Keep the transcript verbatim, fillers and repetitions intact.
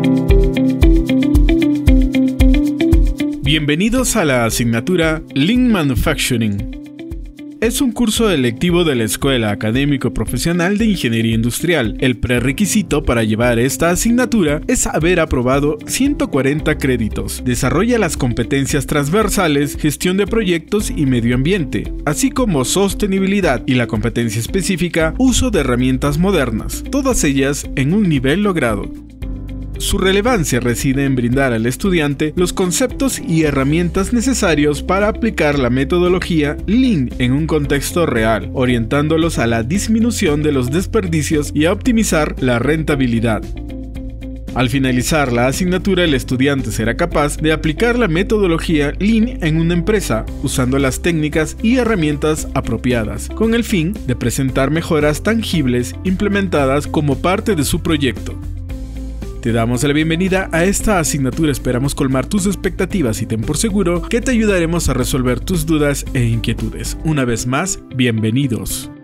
Bienvenidos a la asignatura Lean Manufacturing. Es un curso electivo de la Escuela Académico Profesional de Ingeniería Industrial. El prerequisito para llevar esta asignatura es haber aprobado ciento cuarenta créditos. Desarrolla las competencias transversales, gestión de proyectos y medio ambiente, así como sostenibilidad y la competencia específica, uso de herramientas modernas, todas ellas en un nivel logrado. Su relevancia reside en brindar al estudiante los conceptos y herramientas necesarios para aplicar la metodología Lean en un contexto real, orientándolos a la disminución de los desperdicios y a optimizar la rentabilidad. Al finalizar la asignatura, el estudiante será capaz de aplicar la metodología Lean en una empresa, usando las técnicas y herramientas apropiadas, con el fin de presentar mejoras tangibles implementadas como parte de su proyecto. Te damos la bienvenida a esta asignatura, esperamos colmar tus expectativas y ten por seguro que te ayudaremos a resolver tus dudas e inquietudes. Una vez más, bienvenidos.